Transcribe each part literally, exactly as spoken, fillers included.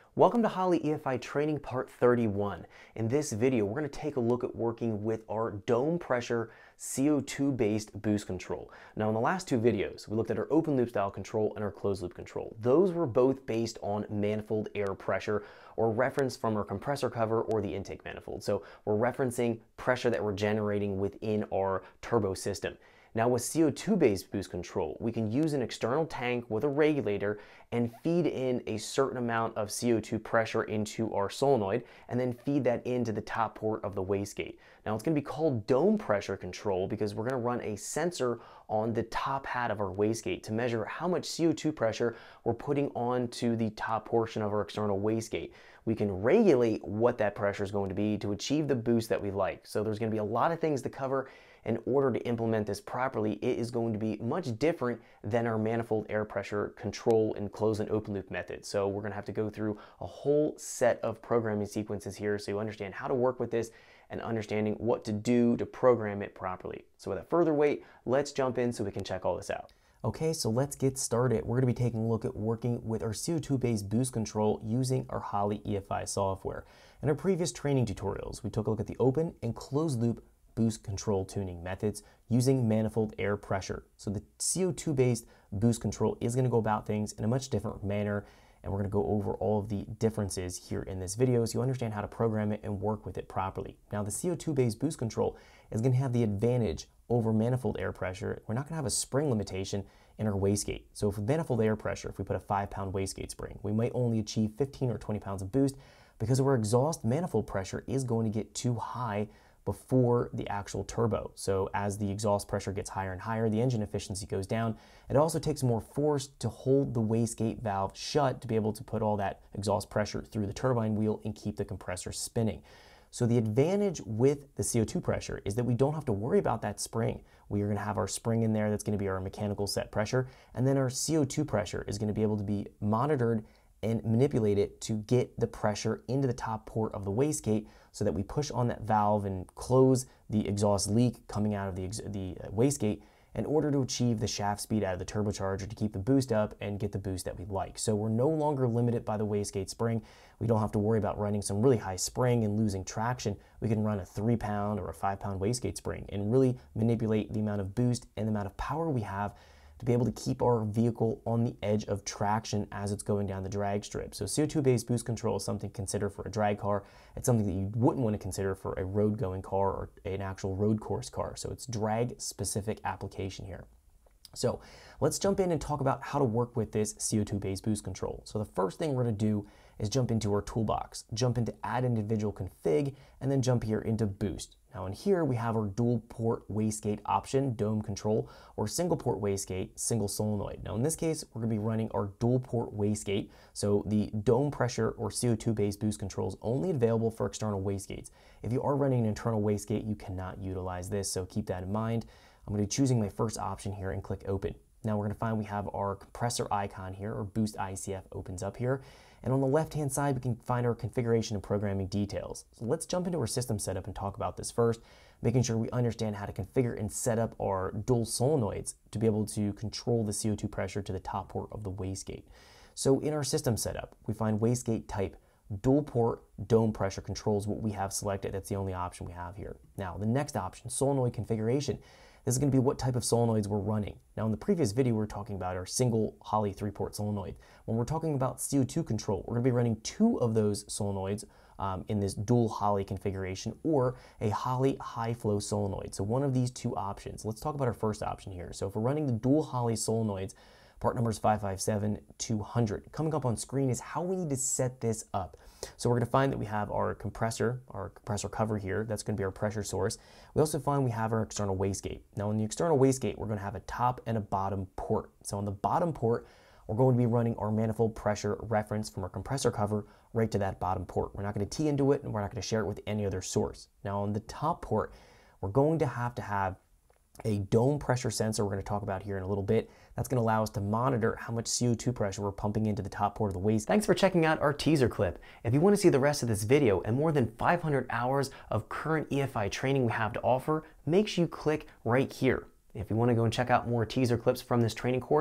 Welcome to Holley E F I Training Part thirty-one. In this video, we're going to take a look at working with our dome pressure C O two based boost control. Now in the last two videos, we looked at our open loop style control and our closed loop control. Those were both based on manifold air pressure or reference from our compressor cover or the intake manifold. So we're referencing pressure that we're generating within our turbo system. Now with C O two based boost control, we can use an external tank with a regulator and feed in a certain amount of C O two pressure into our solenoid and then feed that into the top port of the wastegate. Now it's going to be called dome pressure control because we're going to run a sensor on the top hat of our wastegate to measure how much C O two pressure we're putting onto the top portion of our external wastegate. We can regulate what that pressure is going to be to achieve the boost that we like. So there's going to be a lot of things to cover. In order to implement this properly, it is going to be much different than our manifold air pressure control and closed and open loop methods. So we're going to have to go through a whole set of programming sequences here so you understand how to work with this and understanding what to do to program it properly. So without further wait, let's jump in so we can check all this out. Okay, so let's get started. We're going to be taking a look at working with our C O two based boost control using our Holley E F I software. In our previous training tutorials, we took a look at the open and closed loop boost control tuning methods using manifold air pressure. So the C O two based boost control is going to go about things in a much different manner, and we're going to go over all of the differences here in this video so you understand how to program it and work with it properly. Now the C O two based boost control is going to have the advantage over manifold air pressure. We're not going to have a spring limitation in our wastegate. So with manifold air pressure, if we put a five pound wastegate spring, we might only achieve fifteen or twenty pounds of boost because our exhaust manifold pressure is going to get too high before the actual turbo. So as the exhaust pressure gets higher and higher, the engine efficiency goes down. It also takes more force to hold the wastegate valve shut to be able to put all that exhaust pressure through the turbine wheel and keep the compressor spinning. So the advantage with the C O two pressure is that we don't have to worry about that spring. We are going to have our spring in there that's going to be our mechanical set pressure, and then our C O two pressure is going to be able to be monitored and manipulate it to get the pressure into the top port of the wastegate so that we push on that valve and close the exhaust leak coming out of the, the wastegate in order to achieve the shaft speed out of the turbocharger to keep the boost up and get the boost that we like. So we're no longer limited by the wastegate spring. We don't have to worry about running some really high spring and losing traction. We can run a three pound or a five pound wastegate spring and really manipulate the amount of boost and the amount of power we have to be able to keep our vehicle on the edge of traction as it's going down the drag strip. So C O two based boost control is something to consider for a drag car. It's something that you wouldn't want to consider for a road going car or an actual road course car. So it's drag specific application here. So let's jump in and talk about how to work with this C O two based boost control. So the first thing we're going to do is jump into our toolbox, jump into add individual config, and then jump here into boost. Now in here we have our dual port wastegate option, dome control, or single port wastegate, single solenoid. Now in this case, we're going to be running our dual port wastegate. So the dome pressure or C O two based boost control is only available for external wastegates. If you are running an internal wastegate, you cannot utilize this, so keep that in mind. I'm going to be choosing my first option here and click open. Now we're going to find we have our compressor icon here, or boost I C F opens up here. And on the left-hand side, we can find our configuration and programming details. So let's jump into our system setup and talk about this first, making sure we understand how to configure and set up our dual solenoids to be able to control the C O two pressure to the top port of the wastegate. So in our system setup, we find wastegate type dual port dome pressure controls what we have selected. That's the only option we have here. Now, the next option, solenoid configuration. This is going to be what type of solenoids we're running. Now in the previous video, we were talking about our single Holley three port solenoid. When we're talking about C O two control, we're going to be running two of those solenoids um, in this dual Holley configuration or a Holley high flow solenoid. So one of these two options. Let's talk about our first option here. So if we're running the dual Holley solenoids, part number is five five seven two hundred. Coming up on screen is how we need to set this up. So we're going to find that we have our compressor, our compressor cover here. That's going to be our pressure source. We also find we have our external wastegate. Now in the external wastegate, we're going to have a top and a bottom port. So on the bottom port, we're going to be running our manifold pressure reference from our compressor cover right to that bottom port. We're not going to tee into it, and we're not going to share it with any other source. Now on the top port, we're going to have to have a dome pressure sensor we're going to talk about here in a little bit. That's going to allow us to monitor how much C O two pressure we're pumping into the top port of the waste. Thanks for checking out our teaser clip. If you want to see the rest of this video and more than five hundred hours of current E F I training we have to offer, make sure you click right here. If you want to go and check out more teaser clips from this training course,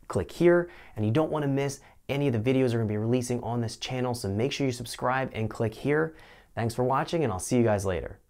click here, and you don't want to miss any of the videos we're going to be releasing on this channel, so make sure you subscribe and click here. Thanks for watching, and I'll see you guys later.